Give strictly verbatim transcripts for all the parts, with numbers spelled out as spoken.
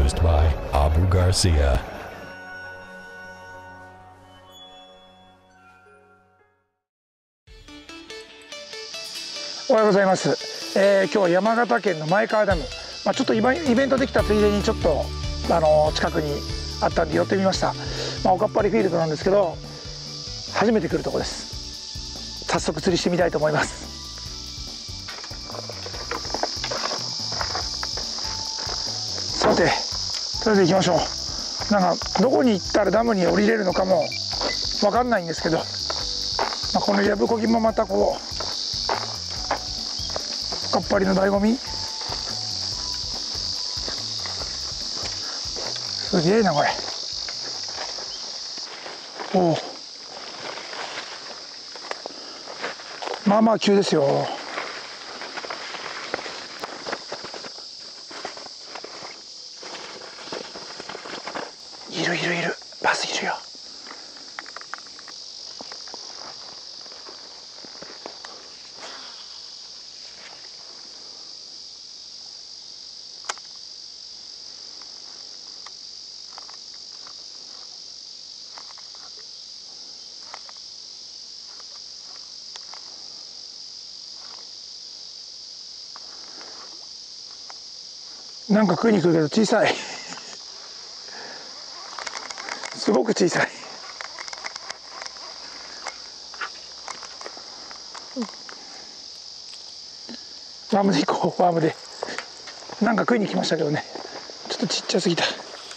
Produced by Abu Garcia. おはようございます、えー、今日は山形県の前川ダム、まあ、ちょっとイベントできたついでにちょっと、あのー、近くにあったんで寄ってみました、まあ、おかっぱりフィールドなんですけど初めて来るとこです。早速釣りしてみたいと思います。さてとりあえず行きましょう。なんかどこに行ったらダムに降りれるのかも分かんないんですけど、まあ、このやぶこぎもまたこうおかっぱりの醍醐味。すげえなこれ。おお、まあまあ急ですよ。いるいるいる、バスいるよ。なんか食いに来るけど小さいすごく小さい。ワームで行こう。ワームでなんか食いに来ましたけどね、ちょっとちっちゃすぎた。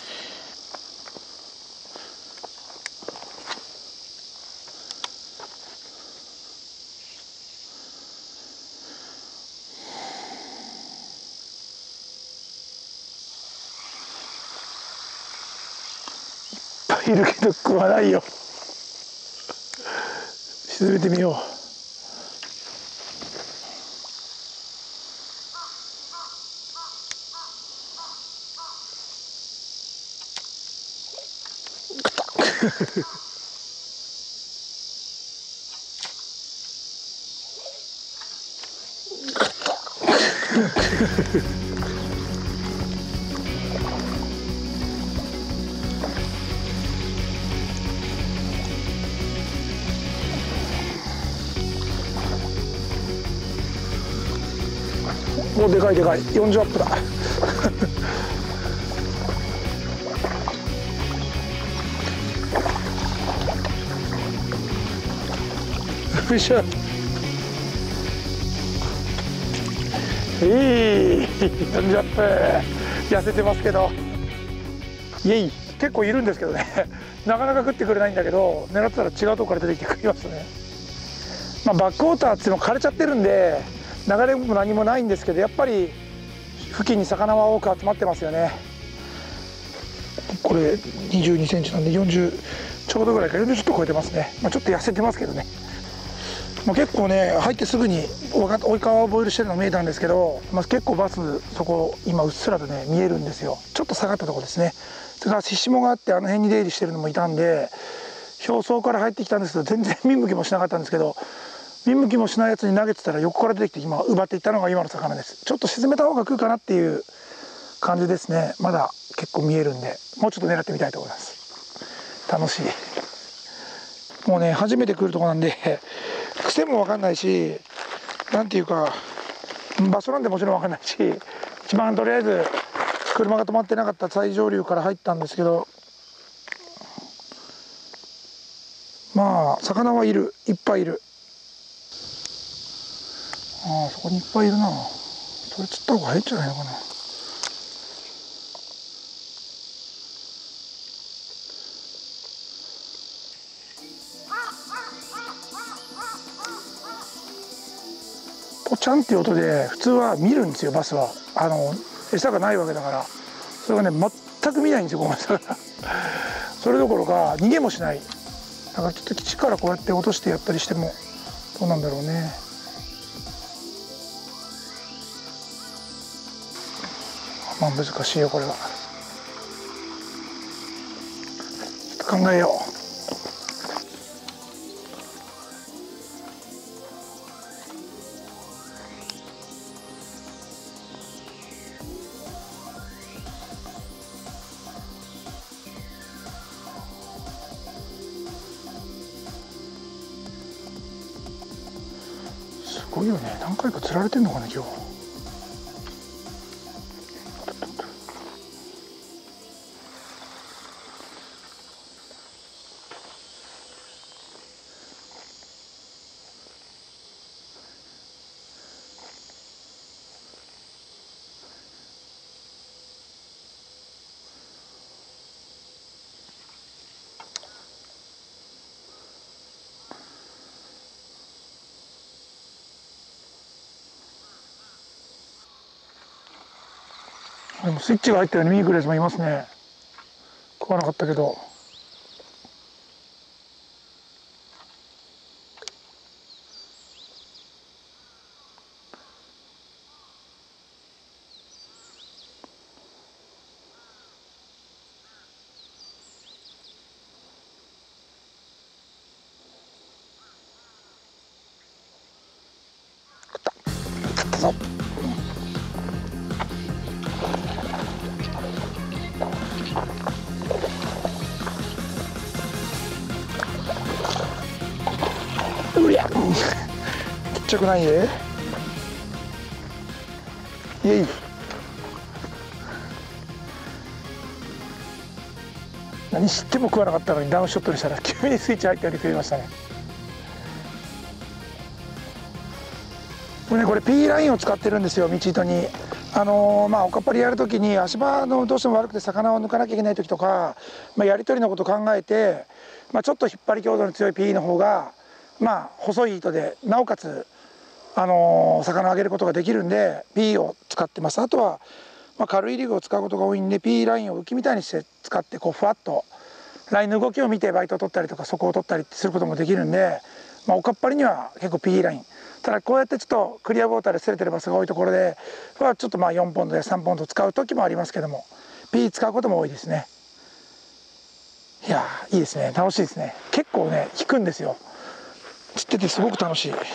いるけど食わないよ。沈めてみよう。食ったもうでかいでかい、よんじゅうアップだよいしょ。いいよんじゅうアップ、痩せてますけど。イエイ、結構いるんですけどねなかなか食ってくれないんだけど、狙ってたら違うとこから出てきて食いますね。まあ、バックウォーターっていうのも枯れちゃってるんで流れも何もないんですけど、やっぱり付近に魚は多く集まってますよね。これにじゅうにセンチなんでよんじゅうちょうどぐらいか、よんじゅうちょっと超えてますね。まあ、ちょっと痩せてますけどね。まあ、結構ね入ってすぐに追い川をボイルしてるのが見えたんですけど、まあ、結構バスそこ今うっすらとね見えるんですよ。ちょっと下がったところですね。それからししもがあってあの辺に出入りしてるのもいたんで、表層から入ってきたんですけど全然見向きもしなかったんですけど、見向きもしないやつに投げてたら横から出てきて今奪っていったのが今の魚です。ちょっと沈めた方が食うかなっていう感じですね。まだ結構見えるんでもうちょっと狙ってみたいと思います。楽しい。もうね初めて来るとこなんで癖も分かんないし、なんていうか場所なんでもちろん分かんないし、一番とりあえず車が止まってなかった最上流から入ったんですけど、まあ魚はいる、いっぱいいる。ああそこにいっぱいいるな。それ釣った方が早いんじゃないのかな。ポチャンっていう音で普通は見るんですよ、バスは。あの餌がないわけだから。それがね全く見ないんですよ、この魚それどころか逃げもしない。だからちょっと基地からこうやって落としてやったりしてもどうなんだろうね。まあ難しいよこれは。ちょっと考えよう。 ごいよね。何回か釣られてんのかな今日。でもスイッチが入ったように見に来るやつもいますね。食わなかったけど。食った食ったぞ。うりゃちっちゃくないで。イエイ。何知っても食わなかったのにダウンショットにしたら急にスイッチ入ったように食いましたね。これね、これ P ラインを使ってるんですよ、道糸に。あのー、まあおかっぱりやるときに足場のどうしても悪くて魚を抜かなきゃいけないときとか、まあ、やり取りのことを考えて、まあ、ちょっと引っ張り強度の強い P の方がまあ細い糸でなおかつ、あのー、魚を上げることができるんで P を使ってます。あとは、まあ、軽いリグを使うことが多いんで P ラインを浮きみたいにして使ってこうふわっとラインの動きを見てバイトを取ったりとか底を取ったりすることもできるんで、まあ、おかっぱりには結構 P ライン。ただこうやってちょっとクリアウォーターで擦れてるバスが多いところではちょっとまあよんポンドやさんポンド使う時もありますけども P 使うことも多いですね。いやーいいですね、楽しいですね。結構ね引くんですよ。釣っててすごく楽しい。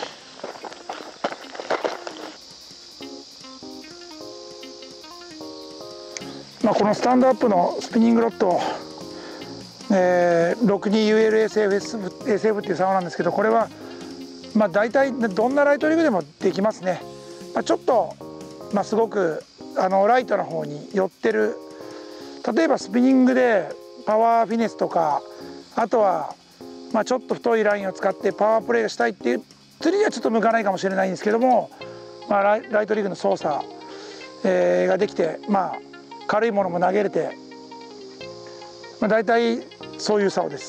まあこのスタンドアップのスピニングロッド、えー、ろくじゅうにユーエルエスエフ エスエフ っていう竿なんですけど、これはまあ大体どんなライトリグでもできますね。まあ、ちょっと、まあ、すごくあのライトな方に寄ってる、例えばスピニングでパワーフィネスとか、あとはまあちょっと太いラインを使ってパワープレーがしたいっていう釣りにはちょっと向かないかもしれないんですけども、まあ、ライ、ライトリグの操作、えー、ができて、まあ、軽いものも投げれて、まあ、大体そういう竿です。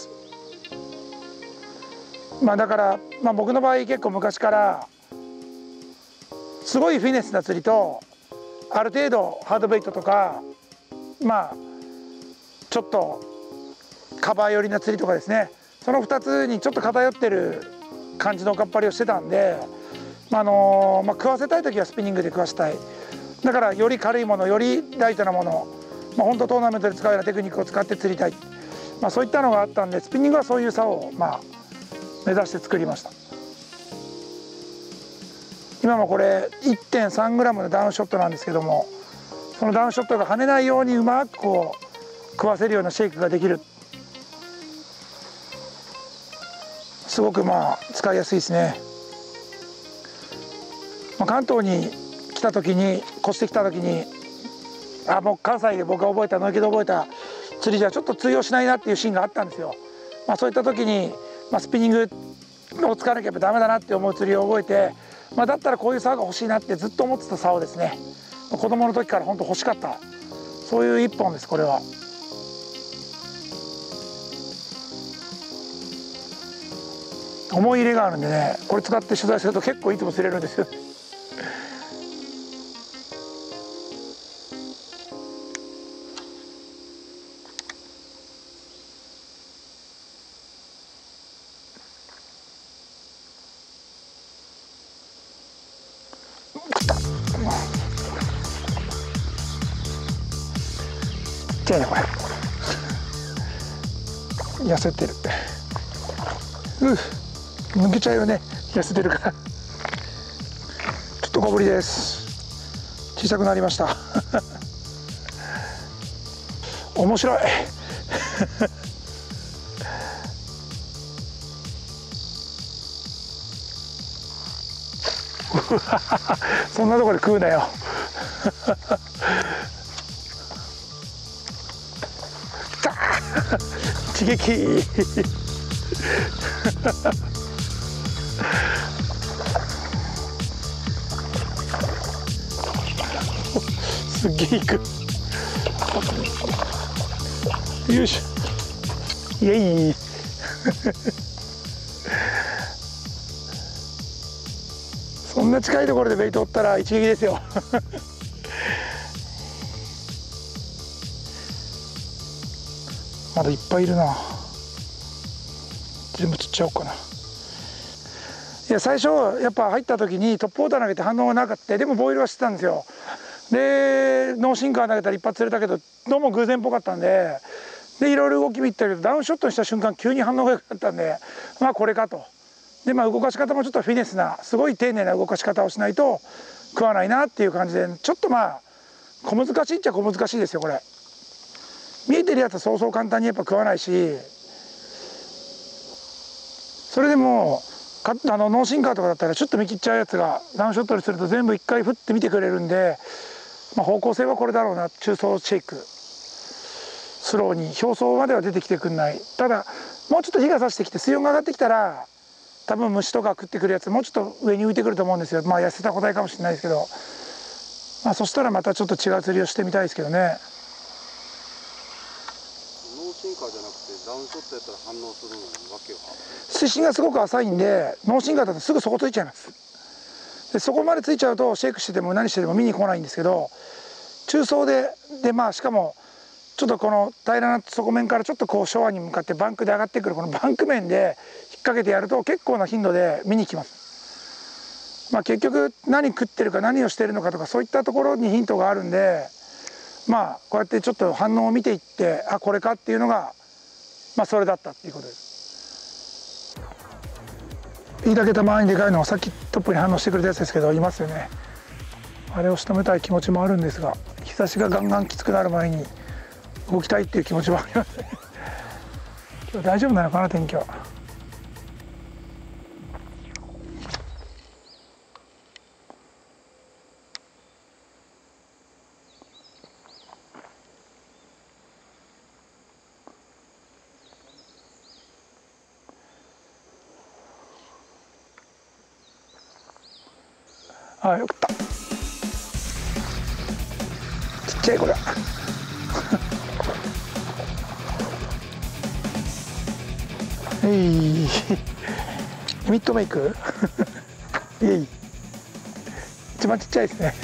まあだから、まあ、僕の場合結構昔からすごいフィネスな釣りとある程度ハードベイトとかまあちょっとカバー寄りな釣りとかですね、そのふたつにちょっと偏ってる感じのおかっぱりをしてたんで、まああのまあ、食わせたい時はスピニングで食わせたい。だからより軽いものよりライトなもの、まあ、本当トーナメントで使うようなテクニックを使って釣りたい、まあ、そういったのがあったんでスピニングはそういう竿をまあ目指して作りました。今もこれ いってんさんグラム のダウンショットなんですけども、そのダウンショットが跳ねないようにうまくこう食わせるようなシェイクができる、すごくまあ使いやすいですね。まあ、関東に来た時に越してきた時にあもう関西で僕が覚えた野池で覚えた釣りじゃちょっと通用しないなっていうシーンがあったんですよ。まあ、そういった時にまあ、スピニングを使わなきゃダメだなって思う釣りを覚えて、まあ、だったらこういう竿が欲しいなってずっと思ってた竿ですね。子供の時から本当欲しかった、そういう一本です。これは思い入れがあるんでね、これ使って取材すると結構いつも釣れるんですよ。ちっちゃいねこれ。痩せてる。う抜けちゃうよね、痩せてるから。ちょっと小ぶりです。小さくなりました。面白い。 そんなとこで食うなよ。きた一撃。すっげえいく。よいしょ。イエイ。そんな近いところでベイトおったら一撃ですよ。まだいっぱいいるな。全部釣っちゃおうかな。いや最初やっぱ入った時にトップウォーター投げて反応がなかった。でもボイルはしてたんですよ。でノーシンカー投げたら一発釣れたけどどうも偶然っぽかったんで、でいろいろ動き見たけどダウンショットにした瞬間急に反応が良かったんで、まあこれかと。でまあ動かし方もちょっとフィネスなすごい丁寧な動かし方をしないと食わないなっていう感じで、ちょっとまあ小難しいっちゃ小難しいですよこれ。見えてるやつはそうそう簡単にやっぱ食わないし、それでもかあのノーシンカーとかだったらちょっと見切っちゃうやつがダウンショットにすると全部一回振って見てくれるんで、まあ、方向性はこれだろうな。中層シェイクスローに表層までは出てきてくんない。ただもうちょっと日が差してきて水温が上がってきたら多分虫とか食ってくるやつもうちょっと上に浮いてくると思うんですよ。まあ痩せた個体かもしれないですけど、まあ、そしたらまたちょっと違う釣りをしてみたいですけどね。 ノーシンカーじゃなくてダウンショットやったら反応するのにわけは、 水深がすごく浅いんでノーシンカーだとすぐそこついちゃいます。でそこまでついちゃうとシェイクしてても何してても見に来ないんですけど、中層ででまあしかもちょっとこの平らな底面からちょっとこうショアに向かってバンクで上がってくるこのバンク面で引っ掛けてやると結構な頻度で見に来ます。まあ結局何食ってるか何をしてるのかとかそういったところにヒントがあるんで、まあこうやってちょっと反応を見ていってあこれかっていうのがまあそれだったっていうことです。いいだけたまわりにでかいのはさっきトップに反応してくれたやつですけどいますよね。あれを仕留めたい気持ちもあるんですが、日差しがガンガンきつくなる前に動きたいっていう気持ちはありますね。今日大丈夫なのかな天気は。ああよかった。ちっちゃいこれ。えいミッドメイクイエイ一番ちっちゃいですね。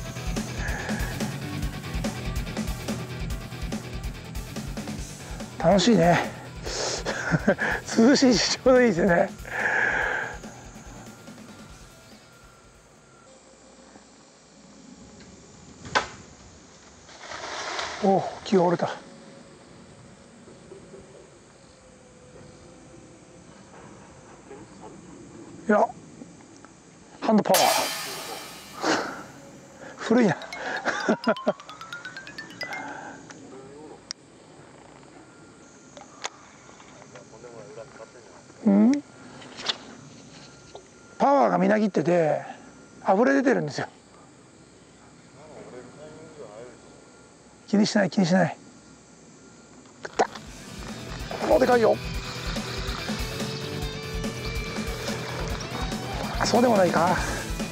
楽しいね。涼しいしちょうどいいですよね。おお木が折れた。いやハンドパワー古いな。うんパワーがみなぎってて溢れ出てるんですよ。気にしない気にしない。食ったもうでかいよ。そうでもないか。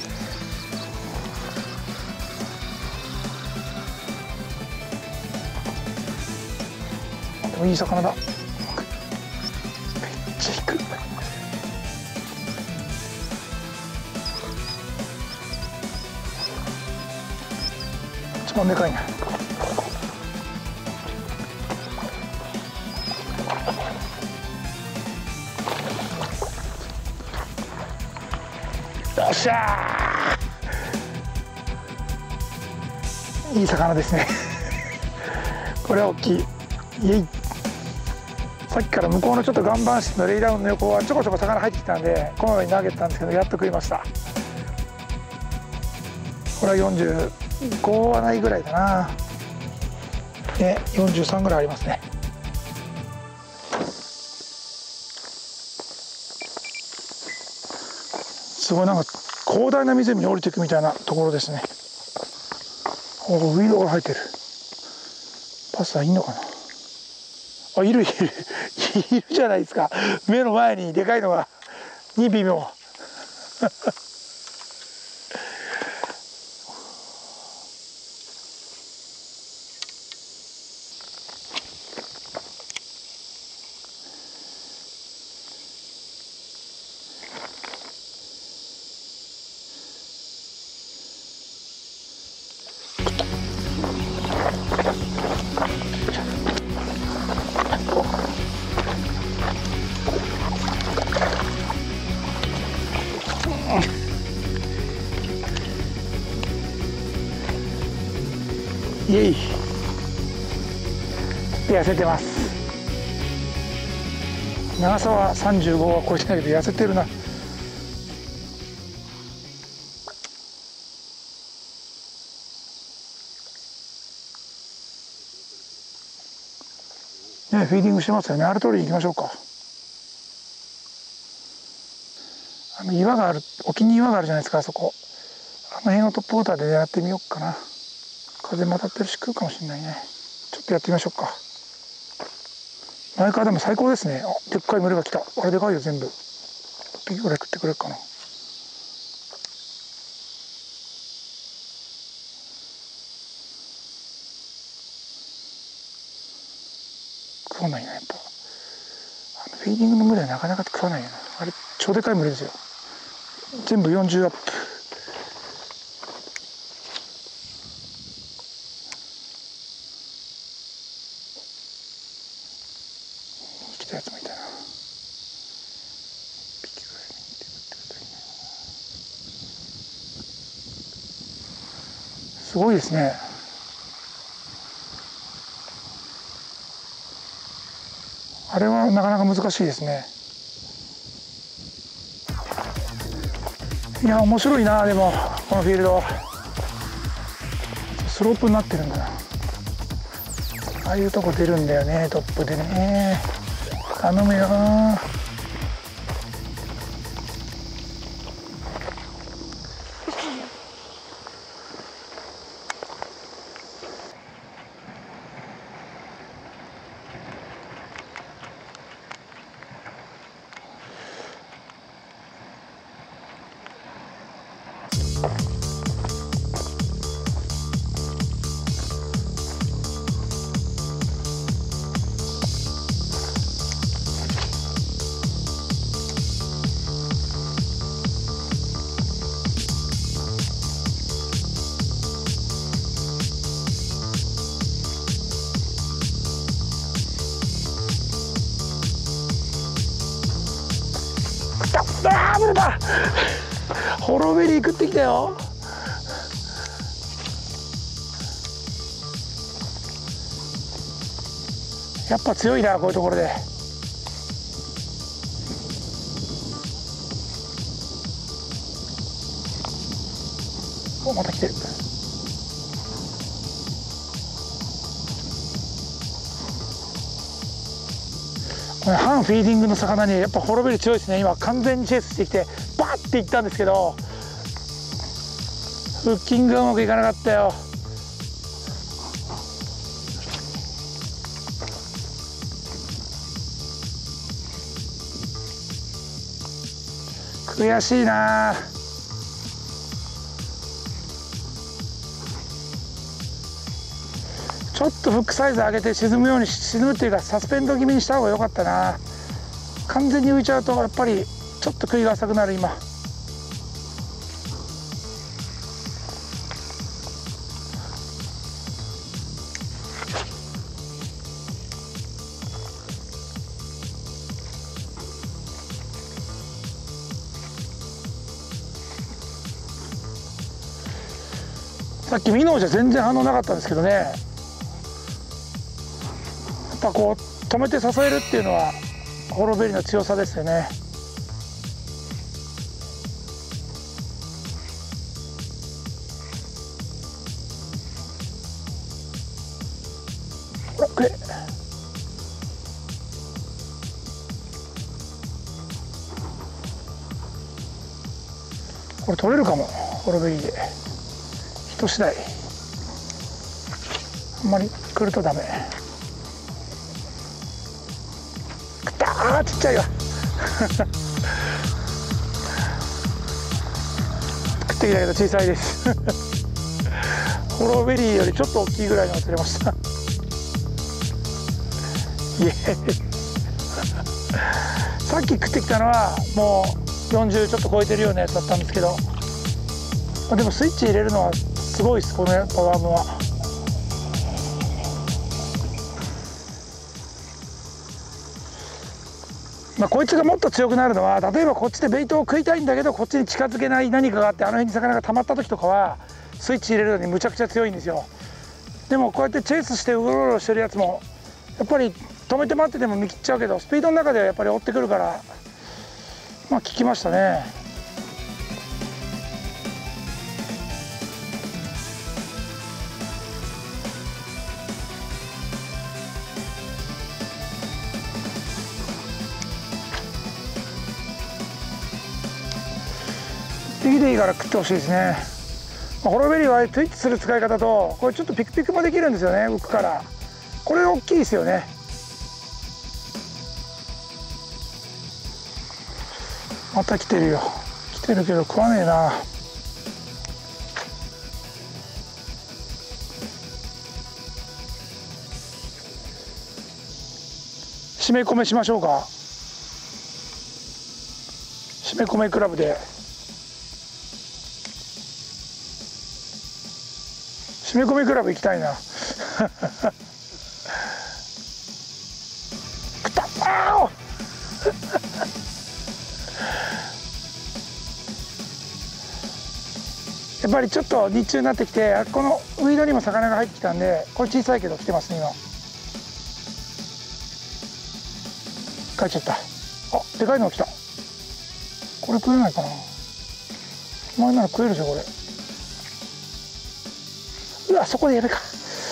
でもいい魚だ。めっちゃ引く。一番でかいな。よっしゃーいい魚ですね。これは大きい。イエイ。さっきから向こうのちょっと岩盤室のレイダウンの横はちょこちょこ魚入ってきたんでこのように投げてたんですけどやっと食いました。これはよんじゅうごはないぐらいだな。ね、よんじゅうさんぐらいありますね。すごいなんか広大な湖に降りていくみたいなところですね。おお、ウィードが生えてる。パスはいいのかな。あ、いるいるいるじゃないですか。目の前にでかいのがにびみょうイエイ、痩せてます。長さはさんじゅうごは超えてないけど痩せてるな。ね、フィーディングしてますよね。あれ通りに行きましょうか。あの岩がある、沖に岩があるじゃないですか、あそこ。あの辺をトップウォーターで狙ってみようかな。風も当たってるし食うかもしれないね。ちょっとやってみましょうか。前からでも最高ですね。あ、でっかい群れが来た。あれでかいよ全部。いっぴきぐらい食ってくれるかな。食わないな、やっぱ。あのフィーディングの群れはなかなか食わないよな。あれ超でかい群れですよ。全部よんじゅうアップ。来たやつもいたな。すごいですね。あれはなかなか難しいですね。いや、面白いな。でもこのフィールドスロープになってるんだな。ああいうとこ出るんだよね、トップでね。頼むよ。あー、ブレた。ホロベリー食ってきたよ。やっぱ強いな、こういうところで。お、また来てる。これ半フィーディングの魚にやっぱホロベリ強いですね。今完全にチェイスしてきてバッていったんですけど、フッキングがうまくいかなかったよ。悔しいな。ちょっとフックサイズ上げて沈むように、沈むっていうかサスペンド気味にした方が良かったな。完全に浮いちゃうとやっぱりちょっと杭が浅くなる。今さっきミノーじゃ全然反応なかったんですけどね。やっぱこう止めて支えるっていうのはホロベリの強さですよね。ほらくれ。 これ取れるかも、ホロベリーで。人次第、あんまり来るとダメ。くったー、ちっちゃいわ食ってきたけど小さいですホロベリーよりちょっと大きいぐらいのが釣れましたイエーイさっき食ってきたのはもうよんじゅうちょっと超えてるようなやつだったんですけど、でもスイッチ入れるのはすごいです、このパワームは。まあこいつがもっと強くなるのは、例えばこっちでベイトを食いたいんだけどこっちに近づけない何かがあって、あの辺に魚が溜まった時とかはスイッチ入れるのにむちゃくちゃ強いんですよ。でもこうやってチェイスしてうろうろしてるやつもやっぱり止めて待ってても見切っちゃうけど、スピードの中ではやっぱり追ってくるから、まあ効きましたね。いっぴきでいいから食ってほしいですね。ホロベリーはツイッチする使い方と、これちょっとピクピクもできるんですよね、浮くから。これ大きいですよね。また来てるよ、来てるけど食わねえな。締め込めしましょうか。締め込めクラブで締め込みクラブ行きたいな食ったあやっぱりちょっと日中になってきて、このウイドにも魚が入ってきたんで、これ小さいけど来てますね今。帰っちゃった。あ、でかいのが来た。これ食えないかな。前なら食えるでしょこれ。うわ、そこでやるか。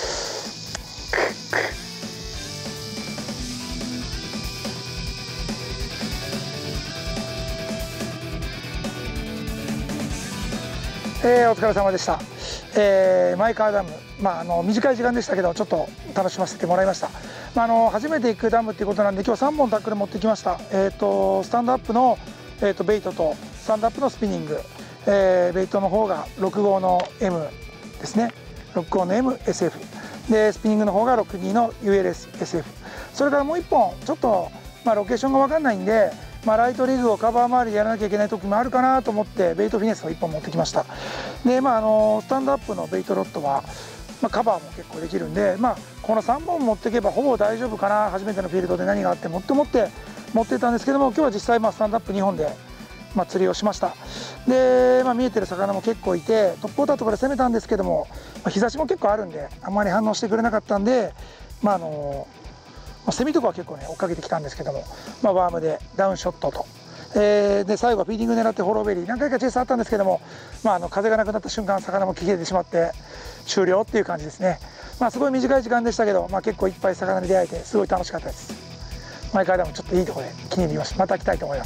えー、お疲れ様でした。えー、前川ダム、まあ、あの短い時間でしたけどちょっと楽しませてもらいました。まあ、あの初めて行くダムっていうことなんで今日さんぼんタックル持ってきました。えー、とスタンドアップの、えー、とベイトとスタンドアップのスピニング、えー、ベイトの方がろく号の エム ですね。ろく号の エムエスエフ でスピニングの方がろくじゅうにの ユーエルエスエスエフ、 それからもういっぽんちょっと、まあ、ロケーションが分かんないんで、まあ、ライトリグをカバー周りでやらなきゃいけない時もあるかなと思ってベイトフィネスをいっぽん持ってきました。で、まあ、あのスタンドアップのベイトロッドは、まあ、カバーも結構できるんで、まあ、このさんぼん持っていけばほぼ大丈夫かな、初めてのフィールドで何があってもって思って持ってたんですけども、今日は実際まあスタンドアップにほんで、まあ、釣りをしました。で、まあ、見えてる魚も結構いてトップウォーターとかで攻めたんですけども、まあ、日差しも結構あるんであんまり反応してくれなかったんで、まああのまあ、セミとかは結構ね追っかけてきたんですけども、まあ、ワームでダウンショットと、えー、で最後はフィーディング狙ってホロベリー何回かチェイスあったんですけども、まあ、あの風がなくなった瞬間魚も消えてしまって終了っていう感じですね。まあ、すごい短い時間でしたけど、まあ、結構いっぱい魚に出会えてすごい楽しかったです。毎回でもちょっといいところで気に入りました。また来たいと思います。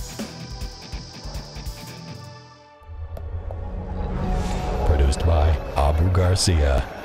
Produced by Abu Garcia.